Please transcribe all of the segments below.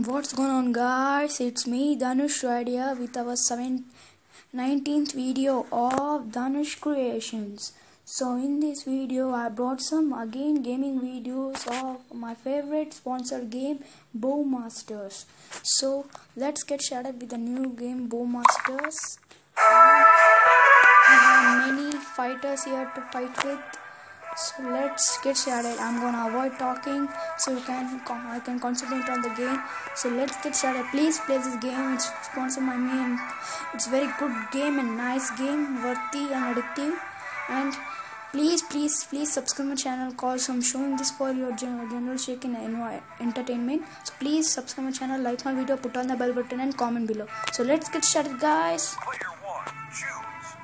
What's going on, guys? It's me, Dhanush, right here with our 19th video of Dhanush Creations. So in this video I brought some gaming videos of my favorite sponsored game, Bowmasters. So let's get started with the new game, Bowmasters. I have many fighters here to fight with. So let's get started. I'm gonna avoid talking so I can concentrate on the game. So let's get started. Please play this game. It's sponsored by me and it's very good game and nice game, worthy and addictive. And please subscribe my channel cause I'm showing this for your general shake and entertainment. So please subscribe my channel, like my video, put on the bell button and comment below. So let's get started, guys. Player 1, choose.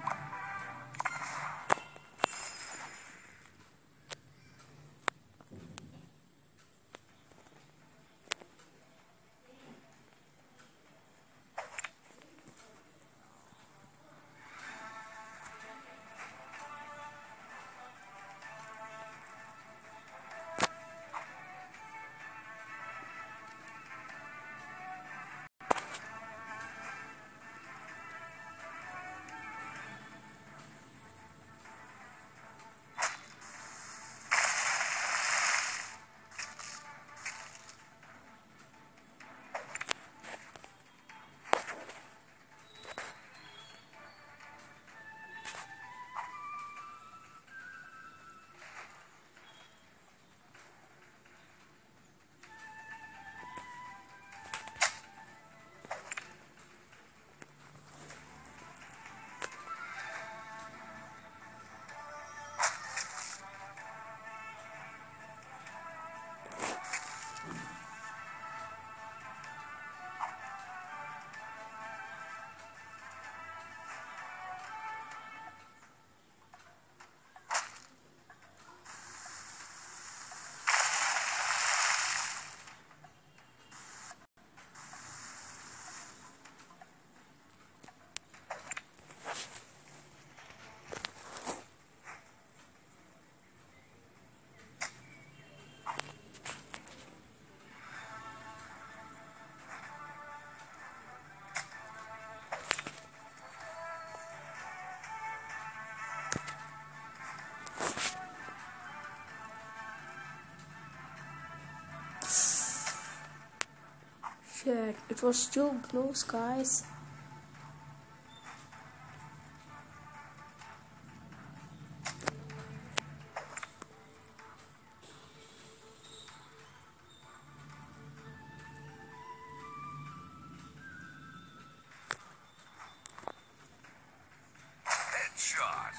Shit, it was too close, guys. Headshot.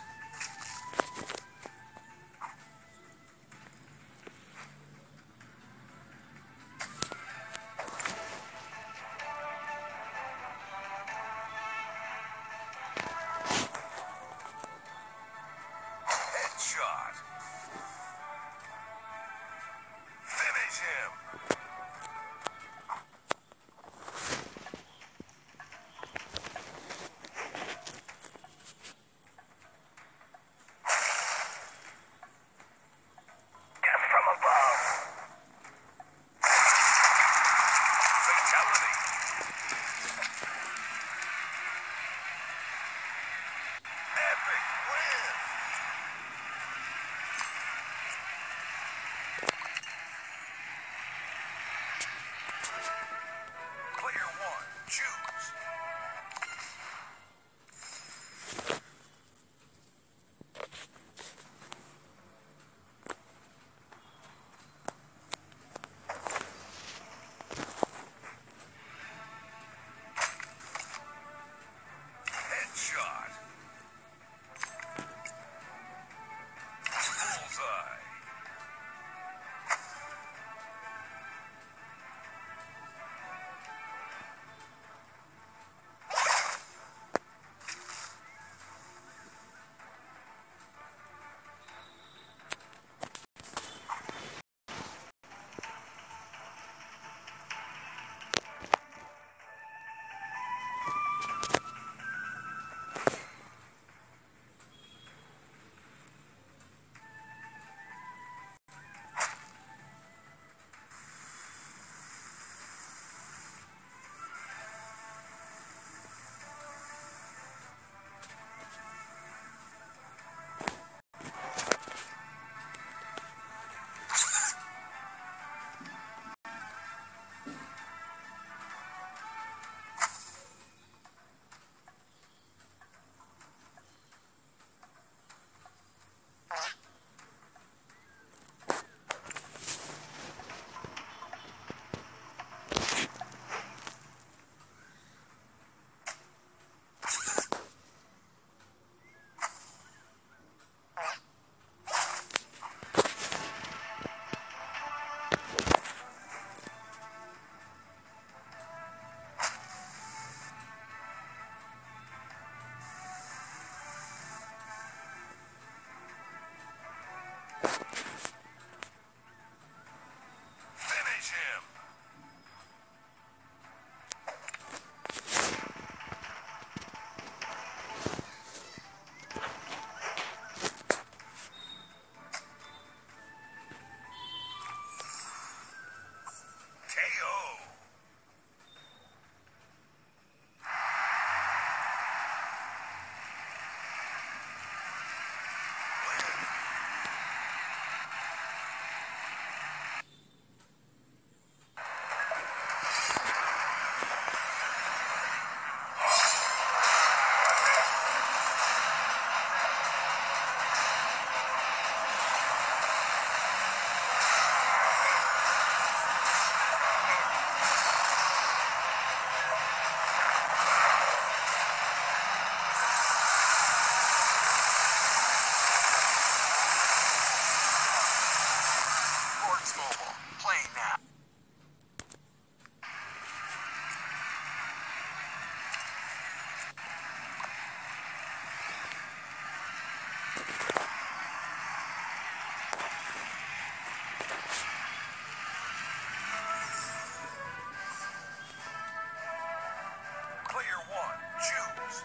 Player 1, choose.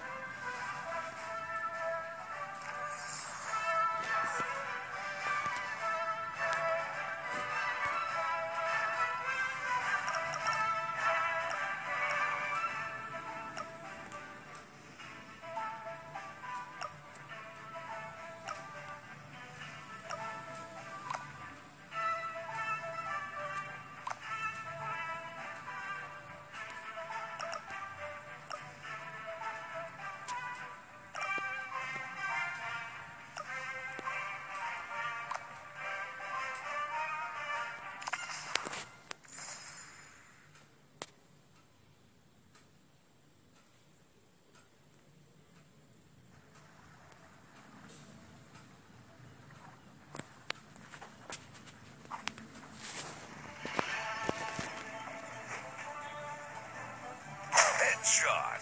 Headshot.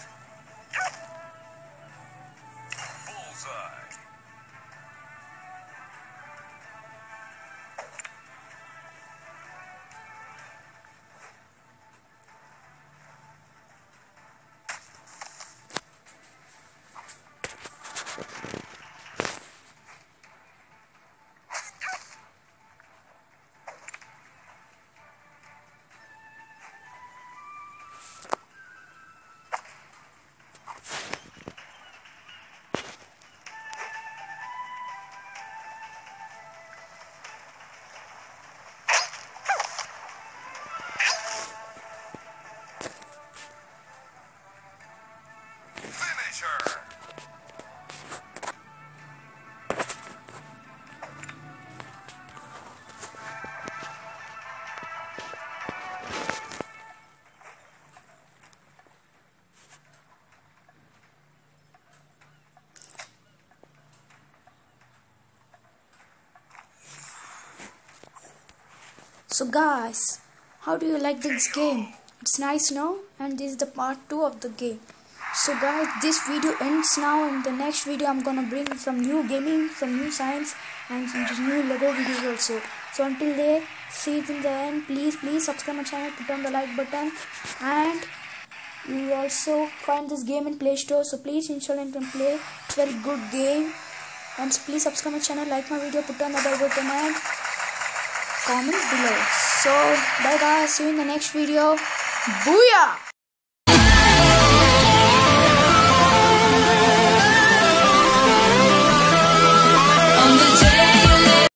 Bullseye. Finisher. So guys, how do you like this game? It's nice, no? And this is the part 2 of the game. So guys, this video ends now. In the next video I'm gonna bring some new gaming, some new science, and some just new Lego videos also. So until then, see you in the end. Please subscribe my channel, put on the like button, and you will also find this game in Play Store. So please install it and play. It's a very good game. And please subscribe my channel, like my video, put on the bell button, and comment below. So bye guys, see you in the next video. Booyah!